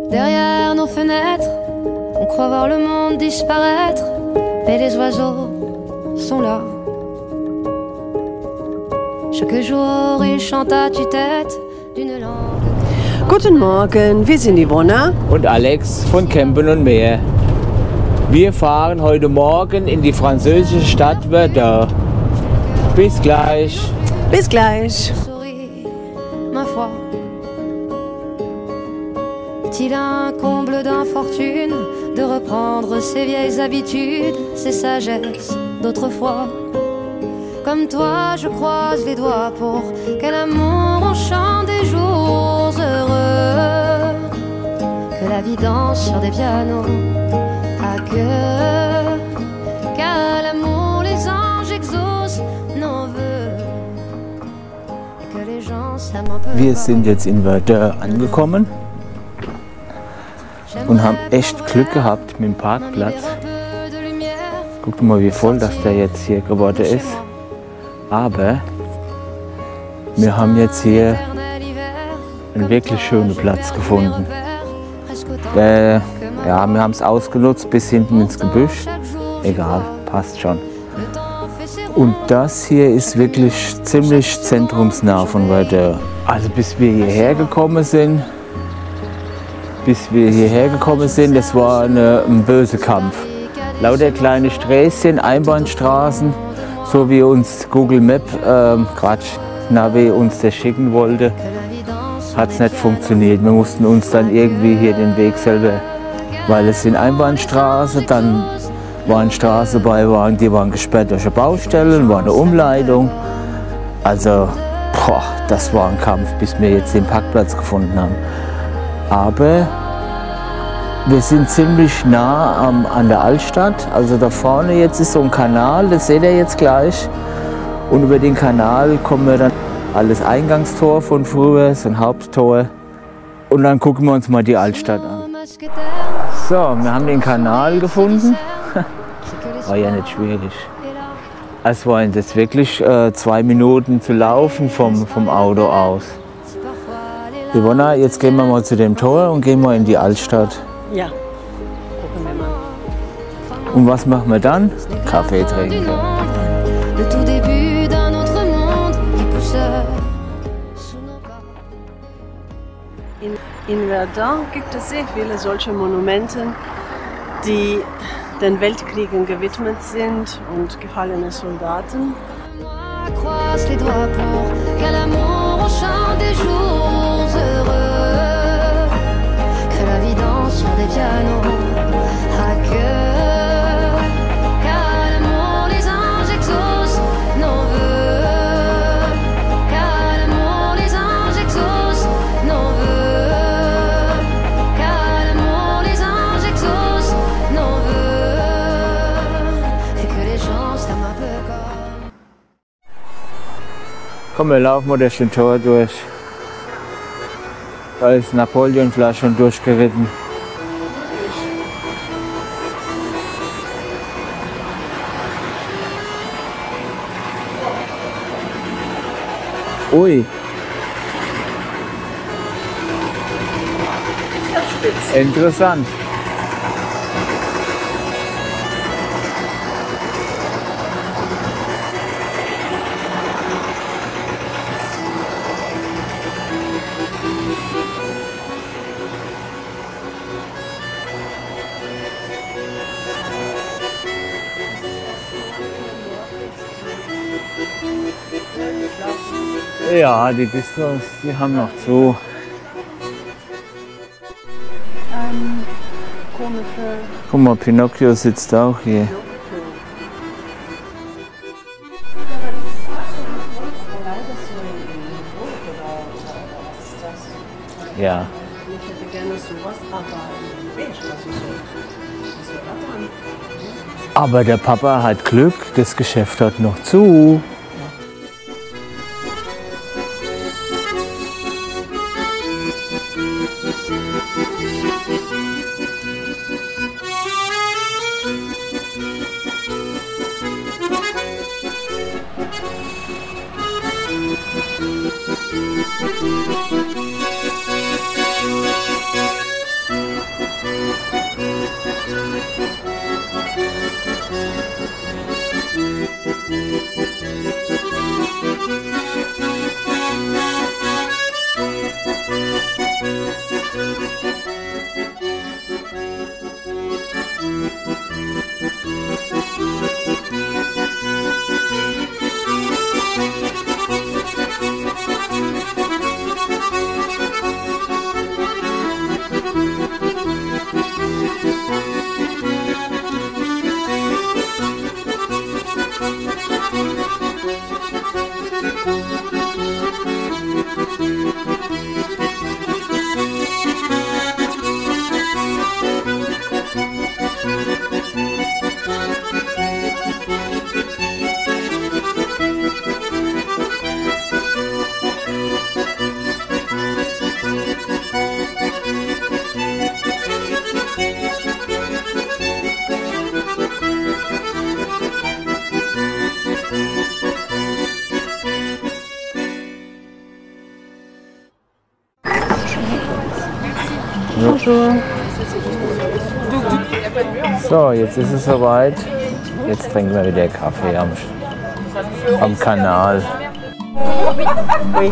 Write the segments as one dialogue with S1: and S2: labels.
S1: Derrière nos fenêtres, on croit voir le monde disparaître, mais les oiseaux sont là. Chaque jour, ils chantent à tue-tête d'une langue.
S2: Guten Morgen, wir sind Yvonna
S3: und Alex von Campen und Meer. Wir fahren heute Morgen in die französische Stadt Verdun. Bis gleich.
S2: Bis gleich.
S1: Ma foi. Est-il un comble d'infortune de reprendre ses vieilles habitudes, ses sagesses d'autrefois? Comme toi, je croise les doigts pour quel amour on chante des jours heureux. Que la vie danse sur des pianos à queue. Qu'à l'amour les anges exaucent nos vœux. Et que les gens s'aiment un peu.
S3: Wir sind jetzt in Verdun angekommen und haben echt Glück gehabt mit dem Parkplatz. Guckt mal, wie voll das der jetzt hier geworden ist. Aber wir haben jetzt hier einen wirklich schönen Platz gefunden. Ja, wir haben es ausgenutzt bis hinten ins Gebüsch. Egal, passt schon. Und das hier ist wirklich ziemlich zentrumsnah von Verdun. Also bis wir hierher gekommen sind, das war ein böser Kampf. Lauter kleine Sträßchen, Einbahnstraßen, so wie uns Google Maps, Navi uns das schicken wollte, hat es nicht funktioniert. Wir mussten uns dann irgendwie hier den Weg selber, weil es sind Einbahnstraßen, dann waren Straßen dabei, die waren gesperrt durch eine Baustelle, war eine Umleitung. Also, das war ein Kampf, bis wir jetzt den Parkplatz gefunden haben. Aber wir sind ziemlich nah an der Altstadt. Also da vorne jetzt ist so ein Kanal, das seht ihr jetzt gleich. Und über den Kanal kommen wir dann alles Eingangstor von früher, so ein Haupttor. Und dann gucken wir uns mal die Altstadt an. So, wir haben den Kanal gefunden. War ja nicht schwierig. Es waren jetzt wirklich 2 Minuten zu laufen vom Auto aus. Yvonna, jetzt gehen wir mal zu dem Tor und gehen mal in die Altstadt.
S2: Ja, gucken wir mal.
S3: Und was machen wir dann? Kaffee trinken.
S2: In Verdun gibt es sehr viele solche Monumente, die den Weltkriegen gewidmet sind und gefallene Soldaten.
S1: Sur des pianos à queue, qu'à l'amour les anges exaucent nos vœux, qu'à l'amour les anges exaucent nos vœux, qu'à l'amour les anges exaucent nos vœux, et que les gens s'aiment un peu comme.
S3: Komm, wir laufen mal durch den Tor durch. Da ist Napoleonflasche schon durchgeritten. Ui. Interessant. Ja, die Bistros, die haben noch zu. Guck mal, Pinocchio sitzt auch hier. Ja.
S2: Ich hätte gerne sowas,
S3: Aber der Papa hat Glück, das Geschäft hat noch zu.
S2: Bonjour.
S3: So, jetzt ist es soweit. Jetzt trinken wir wieder Kaffee am Kanal.
S2: Oui.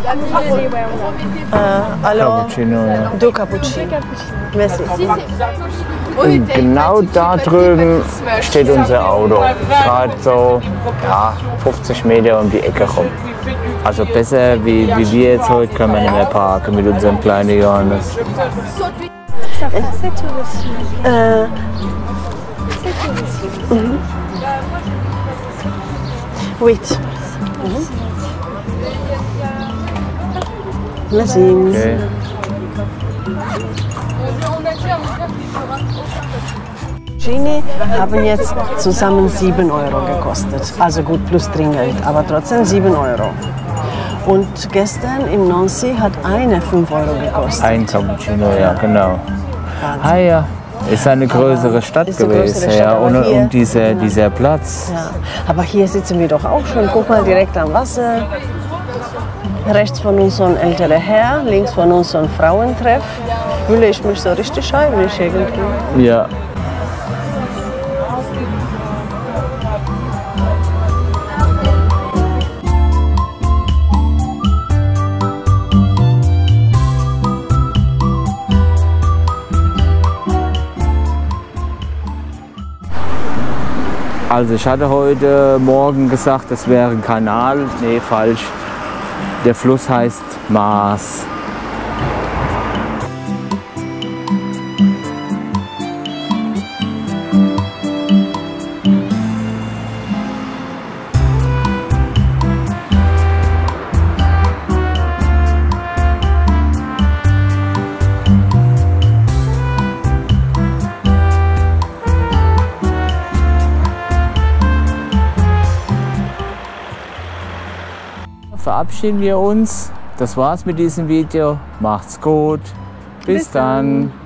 S2: Alors,
S3: Cappuccino, ja.
S2: deux cappuccino. Merci.
S3: Und genau da drüben steht unser Auto. Gerade so, ja, 50 Meter um die Ecke rum. Also besser wie wir jetzt heute können wir nicht mehr parken mit unserem kleinen Johannes.
S2: Oui. Merci.
S3: Okay.
S2: Gini haben jetzt zusammen 7 Euro gekostet. Also gut plus Trinkgeld, aber trotzdem 7 Euro. Und gestern im Nancy hat eine 5 Euro gekostet.
S3: Ein Cappuccino, ja, genau. Ah ja, ist eine größere Stadt
S2: Ist eine
S3: gewesen,
S2: größere Stadt,
S3: ja,
S2: aber
S3: und
S2: hier-
S3: dieser Platz.
S2: Ja. Aber hier sitzen wir doch auch schon. Guck mal, direkt am Wasser. Rechts von uns so ein älterer Herr, links von uns so ein Frauentreff. Fühle ich mich so richtig heimisch irgendwie.
S3: Ja. Also ich hatte heute Morgen gesagt, es wäre ein Kanal. Nee, falsch. Der Fluss heißt Maas. Verabschieden wir uns. Das war's mit diesem Video. Macht's gut. Bis dann.